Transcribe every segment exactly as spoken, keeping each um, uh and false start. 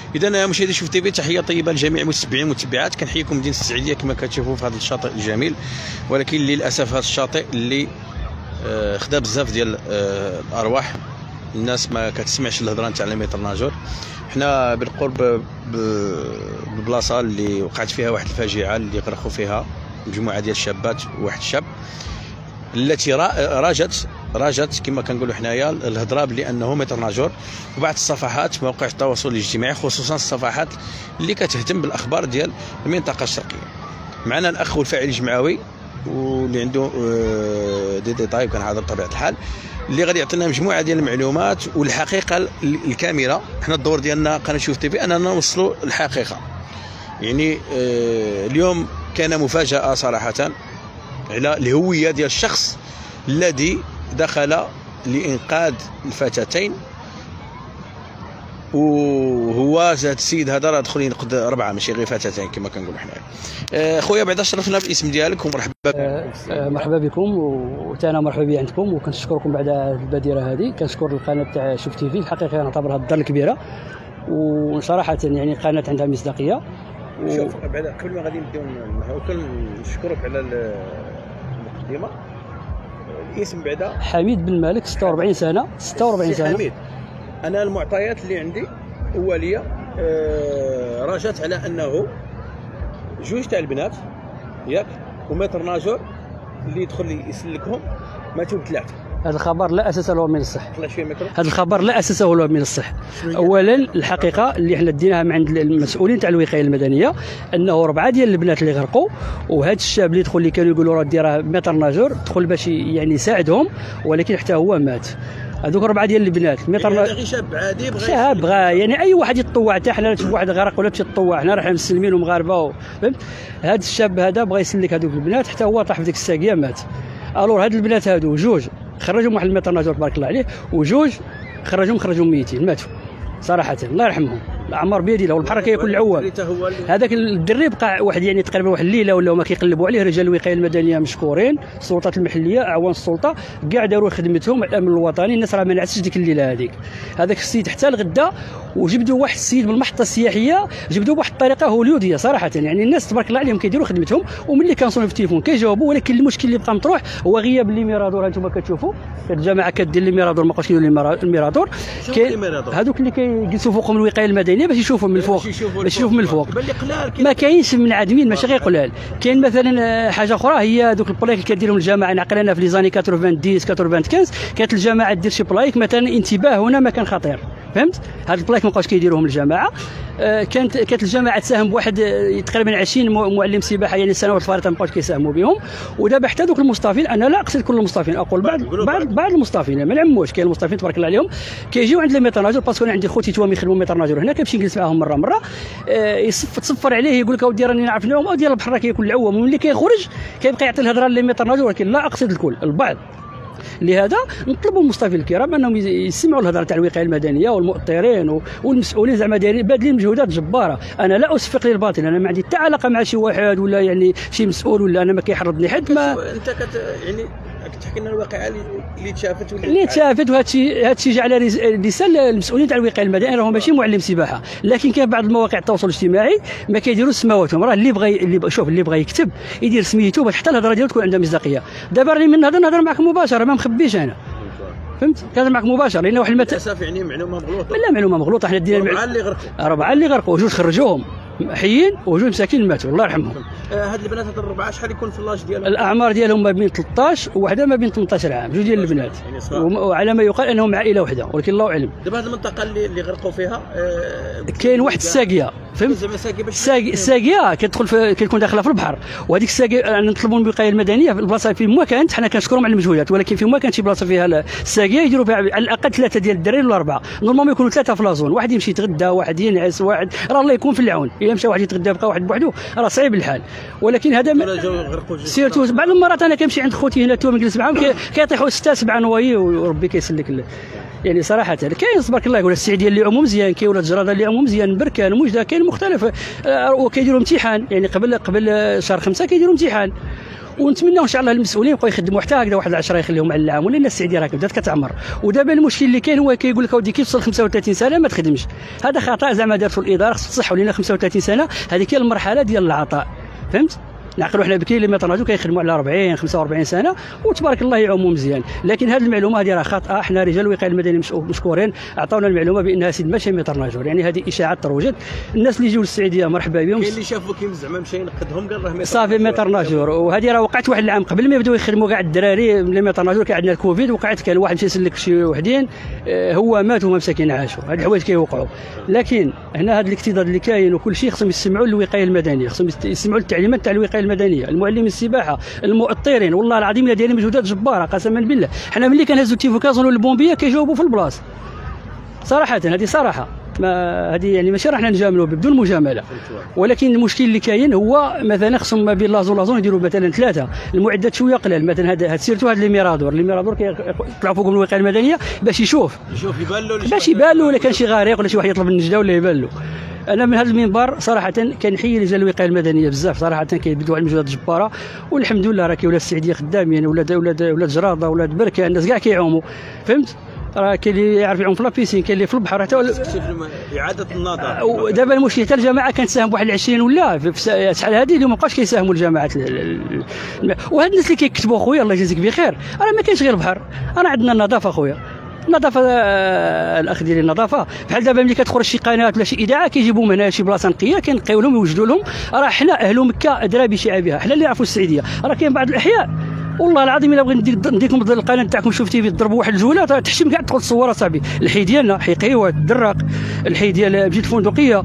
اذا مشاهدي شوف تي في، تحيه طيبه لجميع المتتبعين والمتتبعات. كنحييكم مدينه السعيديه كما كتشوفوا في هذا الشاطئ الجميل، ولكن للاسف هذا الشاطئ اللي آه خدا بزاف ديال آه الارواح. الناس ما كتسمعش الهضره نتاع المتر ناجور. حنا بالقرب بالبلاصه اللي وقعت فيها واحد الفاجعه اللي غرقوا فيها مجموعه ديال الشابات وواحد الشاب، التي راجت راجت كما كنقولوا حنايا الهضره بلي انه متر ناجور. وبعض الصفحات مواقع التواصل الاجتماعي، خصوصا الصفحات اللي كتهتم بالاخبار ديال المنطقه الشرقيه. معنا الاخ والفاعل الجمعوي واللي عنده دي ديتاي وكنحاضر بطبيعه الحال، اللي غادي يعطينا مجموعه ديال المعلومات والحقيقه الكامله. حنا الدور ديالنا قناه شوف تي في اننا نوصلوا الحقيقه. يعني اليوم كان مفاجاه صراحه على الهويه ديال الشخص الذي دخل لانقاذ الفتاتين، وهو هذا السيد هذا راه دخل ينقذ اربعه ماشي غير فتاتين كما كنقولوا حنايا. خويا بعدا شرفنا بالاسم ديالك ومرحبا بك. أه مرحبا بكم، وتانا مرحبا بي عندكم، وكنشكركم بعد البادره هذه. كنشكر القناه تاع شوف تي في، الحقيقه نعتبرها الدار الكبيره، وصراحه يعني قناه عندها مصداقيه. و... شوف بعدا قبل ما غادي نبداو نشكرك على المقدمه. الاسم بعدا حميد بن مالك، ستة وأربعين سنه. ستة وأربعين سنه حميد. انا المعطيات اللي عندي اوليه آه راجت على انه جوج تاع البنات ياك ومتر ناجور اللي يدخل يسلكهم ماتوا بثلاثه. هذا الخبر لا اساس له من الصحه. طلع شويه ميكرو. هذا الخبر لا اساس له من الصحه. اولا الحقيقه اللي حنا ديناها من عند المسؤولين تاع الوقايه المدنيه انه ربعه ديال البنات اللي غرقوا، وهذا الشاب اللي دخل اللي كانوا يقولوا راه ديرها متر ناجور دخل باش يعني يساعدهم، ولكن حتى هو مات. هذوك ربعه ديال البنات متر يعني غير شاب عادي بغى شاب بغى يعني اي واحد يتطوع. حتى حنا تشوف واحد غرق ولا تمشي تطوع، حنا راه مسلمين ومغاربه، فهمت. هذا الشاب هذا بغى يسلك هذوك البنات حتى هو طاح في ديك الساقيه مات. الور هاد البنات هادو جوج خرجهم واحد المتر ناجور تبارك الله عليه، وجوج خرجهم خرجهم ميتين ماتوا صراحه، الله يرحمهم. الاعمار بيد الله، والبحر كيكون العوام. هذاك الدري بقى واحد يعني تقريبا واحد الليله ولا ما كيقلبوا عليه. رجال الوقايه المدنيه مشكورين، السلطات المحليه اعوان السلطه كاع داروا خدمتهم. الامن الوطني الناس راه ما نعسش ديك الليله هذيك. هذاك السيد حتى الغدا وجبدوا واحد السيد من المحطه السياحيه، جبدوا بواحد الطريقه هوليوديه صراحه. يعني الناس تبارك الله عليهم كيديروا خدمتهم، وملي كنصونوا في التليفون كيجاوبوا. ولكن المشكل اللي بقى مطروح هو غياب الميرادور. هانتوما كتشوفوا الجماعه كدير الميرادور، ما بقاوش كيديروا الميرادور. كاين هذوك اللي كيجلسوا فوقهم الوقايه المدنيه باش يشوفوا من الفوق، باش يشوفوا من الفوق. ما كاينش من عادمين ماشي غير قلال. كاين مثلا حاجه اخرى هي دوك البلايك اللي كديرهم الجماعه. نعقلنا في لي زاني تسعين تسعين كانت الجماعه دير شي بلايك مثلا انتباه هنا مكان خطير، فهمت. هاد البلايك ما بقاوش كيديروهم الجماعه. آه كانت كانت الجماعه تساهم بواحد آه تقريبا عشرين معلم سباحه يعني السنوات الفارطه ما بقاوش كيساهموا بهم. ودابا حتى دوك المصطافين، انا لا اقصد كل المصطافين، اقول بعض بعض بعض المصطافين ما نعموش. كاين المصطافين تبارك الله عليهم كيجيو عند المتر ناجور، باسكو انا عندي خوتي توام يخدموا متر ناجور هنا، كنمشي نجلس معاهم مره مره. آه يصف تصفر عليه يقول لك اودي راني نعرف نعوم، اودي البحر كيكون العوام. وملي كيخرج كيبقى يعطي الهضره للمتر ناجور، ولكن لا اقصد الكل، البعض. لهذا نطلبوا المصطفين الكرام انهم يسمعوا الهضره تاع الوقايه المدنيه والمؤطرين والمسؤولين زعما دايرين بادلين مجهودات جباره. انا لا اسفق للباطل، انا ما عندي حتى علاقه مع شي واحد ولا يعني شي مسؤول، ولا انا ما كيحرضني حد. ما انت كت يعني كتحكي لنا الواقعه اللي تشافت اللي تشافت. وهذا الشيء هذا الشيء جا على رساله المسؤولين تاع الوقايه المدنيه، راهم ماشي معلم سباحه. لكن كاين بعض المواقع التواصل الاجتماعي ما كيديروش سماواتهم. راه اللي بغى اللي شوف اللي بغى يكتب يدير سميتو باش حتى الهضره ديالو تكون عندها مصداقيه. دابا راني من نهضر نهضر معك مباشره، ما مخبيش انا، فهمت. كان معك مباشر لان واحد المت... للاسف يعني معلومه مغلوطه. لا معلومه مغلوطه. حنا دينا اربعه اللي غرقوا اربعه اللي غرقوا وجوج خرجوهم حيين وجوج مساكين ماتوا الله يرحمهم. آه هاد البنات هاد الربعه شحال يكون في اللاج ديالهم؟ الاعمار ديالهم ما بين ثلاثطاش وواحده ما بين ثمنطاش عام، جوج ديال البنات. يعني وعلى ما يقال انهم عائله واحده، ولكن الله اعلم. دابا هاد المنطقه اللي اللي غرقوا فيها آه كاين واحد الساقيه، فهمت. الساقيه كتدخل في كتكون داخله في البحر، وهذيك الساقيه نطلبوا من الوقايه المدنيه في البلاصه فين ما كانت. حنا كنشكرهم على المجهودات، ولكن فين ما كانت شي بلاصه فيها الساقيه يديروا فيها على الاقل ثلاثه ديال الدراري ولا اربعه. نورمالمون يكونوا ثلاثه في لازون، واحد يمشي يتغدى، واحد ينعس، واحد راه الله يكون في العون. الا مشى واحد يتغدى بقى واحد بوحدو راه صعيب الحال. ولكن هذا سيرتو بعض المرات انا كنمشي عند خوتي هنا تو نجلس معاهم كيطيحوا سته سبعه نوايي وربي كيسلك. يعني صراحه كاين تبارك الله يقول السعيديه اللي عمو مزيان، كاين ولاد الجراده اللي عمو مزيان، بركان وجده كاين مختلف. وكيديروا امتحان يعني قبل قبل شهر خمسه كيديروا امتحان، ونتمنوا ان شاء الله المسؤولين يبقاو يخدموا حتى هكذا واحد العشرة يخليهم على العام، ولان السعوديه راه بدات كتعمر. ودابا المشكل اللي كاين هو كيقول لك اودي كي توصل خمسة وثلاثين سنه ما تخدمش. هذا خطا زعما دارته الاداره، خص تصحوا لنا خمسة وثلاثين سنه هذه هي المرحله ديال العطاء، فهمت؟ نعقلوا حنا بكري اللي ميطرناجو كيخدموا على أربعين خمسة وأربعين سنه وتبارك الله يعوموا مزيان. لكن هذه المعلومه هذه راه خاطئه. حنا رجال الوقايه المدني مشكورين عطاونا المعلومه بانها سيد ماشي ميطرناجور، يعني هذه اشاعات تروجت. الناس اللي يجيو للسعوديه مرحبا بهم. كاين اللي شافوا كيما زعما مشى ينقدهم قال راه صافي ميطرناجور. وهذه راه وقعت واحد العام قبل ما يبداو يخدموا كاع الدراري من ميطرناجور، كان عندنا الكوفيد وقعت، كان واحد مشى يسلك شي وحدين هو مات وهما مساكين عاشوا. هاد الحوايج كيوقعوا. لكن هنا هذا الاكتظاظ اللي كاين وكل شيء خصهم يسمعوا للوقايه المدنيه، خصهم يسمعوا للتعليمات تاع الوقايه المدنيه، المعلمين السباحه، المؤطرين، والله العظيم الا دايرين مجهودات جباره قسما بالله. حنا ملي كنهزوا التيفوكازون والبومبيه كيجاوبوا في البلاصه صراحه، هذه صراحه ما هذه يعني ماشي راح نجاملوا بدون مجامله. ولكن المشكل اللي كاين هو مثلا خصهم ما بين لازون لازون يديروا مثلا ثلاثه، المعدات شويه قلال. مثلا هذا سيرتو هذا الميرادور الميرادور كيطلعوا فوق الوقايه المدنيه باش يشوف يشوف يبان له باش يبان له ولا كان شي غريق ولا شي واحد يطلب النجده ولا يبان له. انا من هذا المنبر صراحه كنحيي رجال الوقايه المدنيه بزاف صراحه، كيبدوا على المجهودات الجباره. والحمد لله راه كاين ولاد السعوديه خدامين، ولاد ولاد ولاد جراده، ولاد بركه، الناس كاع كيعوموا، فهمت؟ راه كاين اللي يعرف يعوم في لابيسين، كاين اللي في البحر حتى اعاده النظر. ودابا المشكل حتى الجماعه كانت تساهم بواحد عشرين ولا في شحال هذه اللي ما بقاوش كيساهموا الجماعات. وهاد الناس اللي كيكتبوا خويا الله يجازيك بخير، راه ما كاينش غير البحر، راه عندنا النظافه خويا، النظافه الاخ ديال النظافه. بحال دابا ملي كتخرج شي قناه ولا شي اذاعه كيجيبوا من هنا شي بلاصه نقيه كنقيو لهم يوجدوا لهم. راه حنا اهل مكه ادرى بشعابها، حنا اللي نعرفوا السعوديه. راه كاين بعض الاحياء والله العظيم الا بغيت نديكم القناه تاعكم شفتي في تضربوا واحد الجوله تحشم كاع تدخل تصور اصاحبي. الحي ديالنا حي قيوات الدراق، الحي ديال مجيت الفندقيه،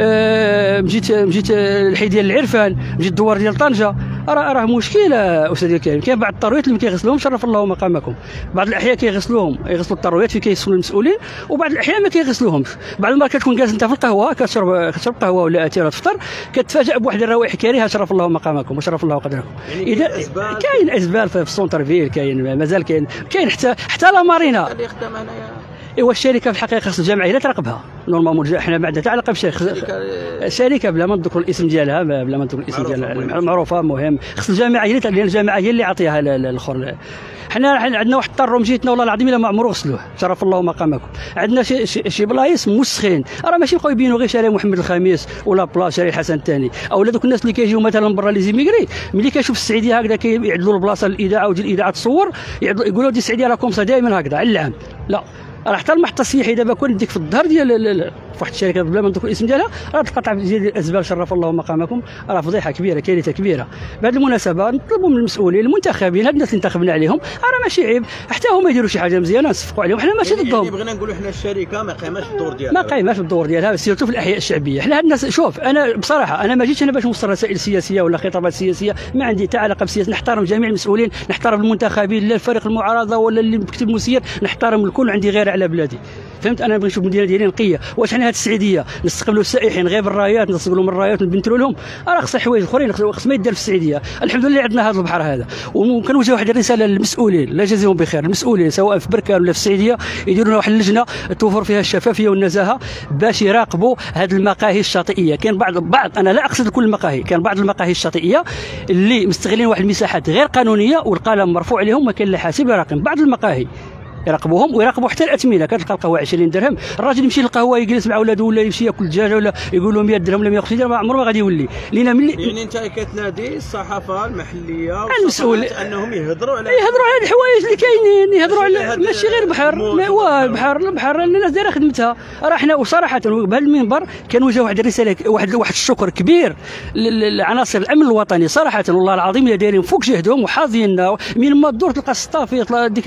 أه مجيت مجيت الحي ديال العرفان، مجيت الدوار ديال طنجه. راه راه مشكل استاذ الكريم. كاين بعض الطرويات اللي ما كيغسلوهم شرف الله مقامكم. بعض الاحياء كيغسلوهم يغسلوا الطرويات في كيسولوا المسؤولين، وبعض الاحياء ما كيغسلوهمش. بعض المرات كتكون جالس انت في القهوه كتشرب كتشرب قهوه ولا اتيره تفطر كتفاجئ بواحد الروائح كريهه شرف الله مقامكم وشرف الله قدركم. يعني اذا كاين اسباب في السونتر فيل، كاين مازال كاين كاين حتى حتى لا مارينا اللي خدام هنايا. ايوا الشركه في الحقيقه خص الجمعيه لا تراقبها نورمالمون. حنا ما عندنا حتى علاقه بالشركه، الشركه بلا ما نذكر الاسم ديالها، بلا ما نذكر الاسم ديالها معروفه مهم. خص الجماعه هي لان الجماعه هي اللي عطيها الاخر. حنا عندنا واحد الطر مجيتنا والله العظيم الا ما عمرو غسلوه شرف الله مقامكم. عندنا شي شي بلايص موسخين، راه ماشي بقاو يبينوا غير شارع محمد الخامس ولا بلاصه شارع الحسن الثاني، اولا دوك الناس اللي كيجيو مثلا من برا لي زيميغري ملي كيشوف السعوديه هكذا كيعدلوا البلاصه للاذاعه وديال الاذاعه تصور يقولوا دي السعوديه راه كومسا دائما هكذا على العام. لا راه حتى المحطه السياحيه دابا كون ديك في الظهر ديال واحد الشركه بلا ما نذكر الاسم ديالها راه تقطع ديال الازبال شرف الله مقامكم. راه فضيحه كبيره، كارثه كبيره. بهذه المناسبه نطلبوا من المسؤولين المنتخبين هاد الناس اللي انتخبنا عليهم راه ماشي عيب حتى هما يديروا شي حاجه مزيانه نصفقوا عليهم. حنا ماشي ضدهم، يعني بغينا نقولوا حنا الشركه ما قايماش بالدور ديالها، ما قايماش بالدور ديالها سيرتو في الاحياء الشعبيه. حنا هاد الناس شوف انا بصراحه انا ما جيتش هنا باش نوصل رسائل سياسيه ولا خطابات سياسيه، ما عندي حتى علاقه بالسياسه. نحترم جميع المسؤولين، نحترم المنتخبين لا الفريق المعارضه ولا اللي مكتب مسير، نحترم الكل. عندي غير على بلادي، فهمت؟ انا نبغي نشوف المدينه ديالي نقيه. واش حنا هاد السعوديه نستقبلوا السائحين غير بالرايات، نستقبلوا من الرايات ونبنتلوا لهم؟ راه خص حوايج اخرين خص ما يدار في السعوديه. الحمد لله عندنا هذا البحر هذا. وكنوجه واحد الرساله للمسؤولين الله يجازيهم بخير، المسؤولين سواء في بركان ولا في السعوديه يديروا لنا واحد اللجنه توفر فيها الشفافيه والنزاهه باش يراقبوا هذه المقاهي الشاطئيه. كاين بعض بعض انا لا اقصد كل المقاهي، كان بعض المقاهي الشاطئيه اللي مستغلين واحد المساحات غير قانونيه والقلم مرفوع عليهم ما كاين لا حاسب لا راقب. بعض المقاهي يراقبوهم ويراقبوا حتى الاثمنه. كتلقى القهوه عشرين درهم، الراجل يمشي للقهوه يجلس مع ولادو ولا يمشي ياكل دجاجه ولا يقول له مية درهم ولا مية وخمسين درهم، عمره ما غادي يولي. لينا ملي يعني انت كتنادي الصحافه المحليه المسؤول انهم يهضروا على يهضروا على الحوايج اللي كاينين، يهضروا على ماشي غير بحر، واه البحر البحر الناس دايره خدمتها. راه حنا وصراحه بهذا المنبر كنوجه واحد الرساله واحد واحد الشكر كبير لعناصر الامن الوطني صراحه والله العظيم اللي دايرين فوق جهدهم وحاضيننا. من ما تدور تلقى الصافي ديك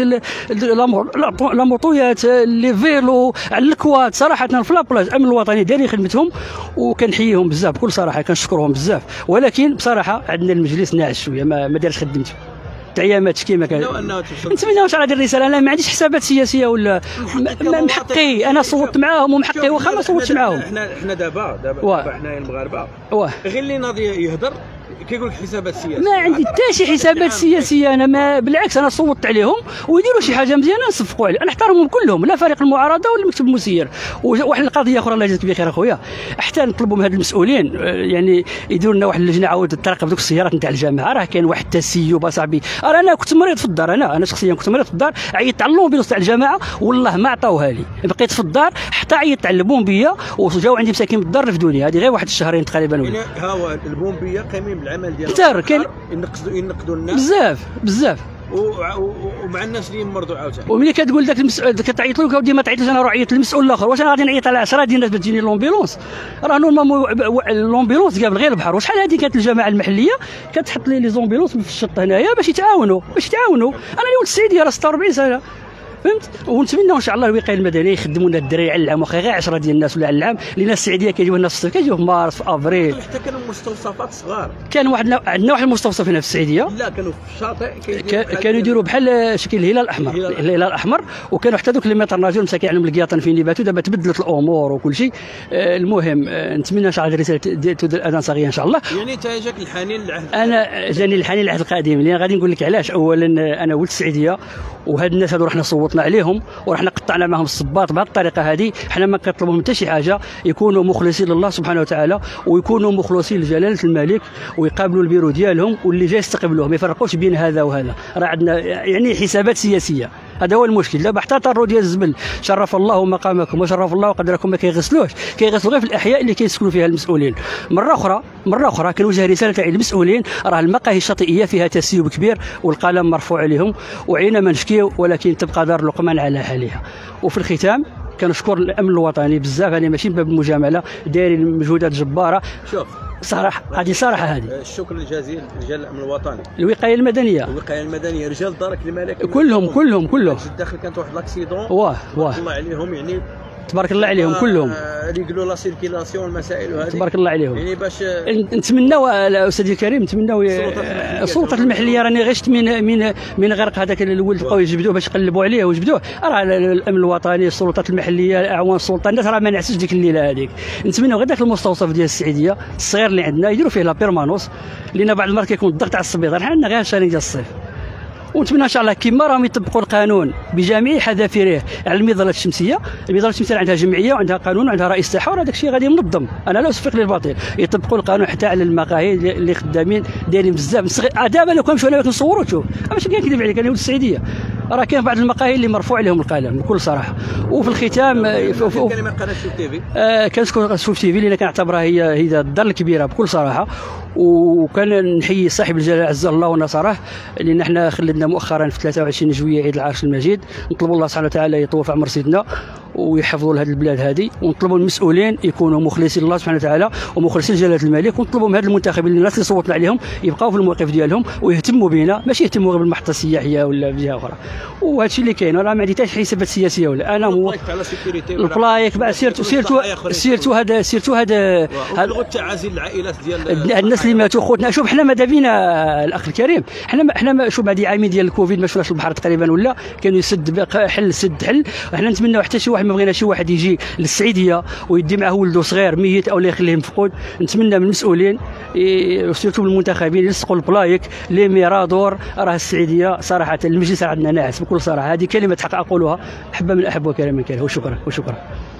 لامور طويات لي فيلو على الكواد صراحه في لابلاج الامن الوطني دايرين خدمتهم وكنحييهم بزاف بكل صراحه كنشكرهم بزاف. ولكن بصراحه عندنا المجلس ناعس شويه ما, ما دارش خدمته تعيامات كيما كان. نتمنى واش هذه الرساله. انا ما عنديش حسابات سياسيه ولا محقي، انا صوتت معاهم ومحقي واخا ما صوتش معاهم. احنا احنا دابا دابا حنايا المغاربه غير اللي ناضي يهضر كيقول لك حسابات سياسيه. ما عندي حتى شي حسابات سياسيه انا، ما بالعكس انا صوتت عليهم ويديروا شي حاجه مزيانه نصفقوا عليه، انا نحترمهم كلهم، لا فريق المعارضه ولا المكتب المسير. وواحد القضيه اخرى الله يجزيك بخير اخويا، حتى نطلبوا من هاد المسؤولين يعني يديروا لنا واحد اللجنه عاود تراقب دوك السيارات نتاع الجامعه، راه كاين واحد التسيب اصاحبي. انا كنت مريض في الدار، انا انا شخصيا كنت مريض في الدار، عيطت على اللومبيلوس تاع الجامعه والله ما عطاوها لي، بقيت في الدار حتى عيطت على البومبيه وجاو عندي مساكين في الدار رفدوني، هذه غير واحد الشهرين تقريبا ولا. يعني ها هو البومبيه قايمين بالعمل ديالهم كثر كاين ينقذوا ينقذوا الناس بزاف بزاف ومع الناس اللي يمرضوا عاوتاني. وملي كتقول ذاك المسؤول كتعيط له ودي ما تعيطليش انا نروح عيط للمسؤول الاخر، واش انا غادي نعيط على عشرة ديال الناس باش تجيني لومبيلونس؟ راه نورمالمون اللومبيلونس قابل غير البحر، وشحال هذه كانت الجماعه المحليه كتحط لي لي زومبيلونس في الشط هنايا باش يتعاونوا باش يتعاونوا. انا اللي ولد السعيديه راه ستة وأربعين سنه فهمت، ونتمنى ان شاء الله الوقايه المدنيه يخدموا لنا الدراري على العام، واخا غير عشرة ديال الناس ولا على العام، لان السعيديه كيجيو الناس في الصيف كيجيو في مارس في افريل. حتى كانوا مستوصفات صغار، كان واحد عندنا واحد المستوصف هنا في السعيديه، لا كانوا في الشاطئ كانوا يديروا بحال شكل الهلال الاحمر الهلال الاحمر، وكانوا حتى دوك اللي متر ناجور مساكين عليهم القياطن فين يباتوا. دابا تبدلت الامور وكل شيء. آه المهم آه نتمنى ان شاء الله الرساله تدير الاذان صغيره ان شاء الله. يعني انت جاك الحنين للعهد؟ انا جاني الحنين للعهد القديم، لان غادي نقول لك علاش. اولا انا ولد السعيديه، وهاد الناس هادو رحنا صوتنا عليهم ورحنا قطعنا معهم الصباط بهذه الطريقه هذه. حنا ما كنطلبوا حتى شي حاجه، يكونوا مخلصين لله سبحانه وتعالى، ويكونوا مخلصين لجلاله الملك، ويقابلوا البيرو ديالهم واللي جاي يستقبلوه، ما يفرقوش بين هذا وهذا. راه عندنا يعني حسابات سياسيه، هذا هو المشكل. دابا حتى طرو ديال الزبل شرف الله مقامكم وشرف الله قدركم ما كيغسلوش، كيغسلوا غير في الاحياء اللي كيسكنوا فيها المسؤولين. مره اخرى مره اخرى كنوجه رساله تاعي للمسؤولين، راه المقاهي الشاطئيه فيها تسيب كبير والقلم مرفوع عليهم، وعينا ما نشكيو، ولكن تبقى دار لقمان على حالها. وفي الختام كنشكر الامن الوطني بزاف، انا ماشي باب المجامله، دايرين مجهودات جباره. شوف صراحه هذه صراحه هذه الشكر الجزيل رجال الامن الوطني، الوقايه المدنيه الوقايه المدنيه، رجال دارك الملك كلهم كلهم كلهم الداخل كانت واحد لاكسيدون، واه واه الله عليهم يعني تبارك الله عليهم كلهم ريغلو لا سيركيلاسيون المسائل وهذه تبارك الله عليهم. يعني باش نتمناو استاذ الكريم، نتمناو السلطات المحليه راني غشت من من من غرق هذاك الولد بقاو يجبدوه باش يقلبوا عليه ويجبدوه. راه الامن الوطني السلطات المحليه اعوان السلطه الناس راه ما نعسوش ديك الليله هذيك. نتمناو غير ذاك المستوصف ديال السعيديه الصغير اللي عندنا يديروا فيه لا بيرمانوس، لان بعض المرات كيكون الضغط على السبيطار، حنا عندنا غير شهرين ديال الصيف. ونتمنى ان شاء الله كما راهم يطبقوا القانون بجميع حذافيره على المظلات الشمسيه. المظلات الشمسيه عندها جمعيه وعندها قانون وعندها رئيس تاعها، وراه داك الشيء غادي منظم. انا لا اسفق للباطل، يطبقوا القانون حتى على المقاهي اللي خدامين دايرين بزاف. دابا لو كنمشيو هنا نصوروا تشوف، ماشي كنكذب عليك انا ولد السعيديه، راه كاين بعض المقاهي اللي مرفوع عليهم القلم بكل صراحه. وفي الختام كلمه قناه شوف تي في، آه كنشكر شوف تي في لان كنعتبرها هي هي الدار الكبيره بكل صراحه. وكان نحيي صاحب الجلاله عز الله ونصره، لان احنا خلدنا مؤخرا في ثلاثة وعشرين جويلية عيد العرش المجيد. نطلبوا الله سبحانه وتعالى يطول في عمر سيدنا ويحفظوا لهذه البلاد هذه، ونطلبوا المسؤولين يكونوا مخلصين لله سبحانه وتعالى ومخلصين لجلاله الملك، ونطلبوا من هذا المنتخبين الناس اللي صوتنا عليهم يبقاو في الموقف ديالهم ويهتموا بنا، ماشي يهتموا غير بالمحطه السياحيه ولا بجهه اخرى. وهذا الشيء اللي كاين، راه ما عندي حتى حسابات سياسيه ولا انا مو البلايك بعد سيرتو سيرتو سيرتو هذا سيرتو هذا التعازي للعائلات ديال الناس اللي ماتوا خوتنا. شوف حنا ماذا بينا الاخ الكريم، حنا حنا شوف بعد عامين ديال الكوفيد ما شفناش البحر تقريبا ولا كانوا يسد حل سد حل. حنا نتمنوا حتى شي واحد ما بغينا شي واحد يجي للسعيديه ويدي معه ولده صغير ميت او لا يخليه مفقود. نتمنى من المسؤولين وسيرتو بالمنتخبين يلصقوا البلايك لي ميرادور. راه السعيديه صراحه المجلس عندنا ناعس بكل صراحه، هذه كلمه حق اقولها، حبه من الاحب وكلام من كره. وشكرا وشكرا.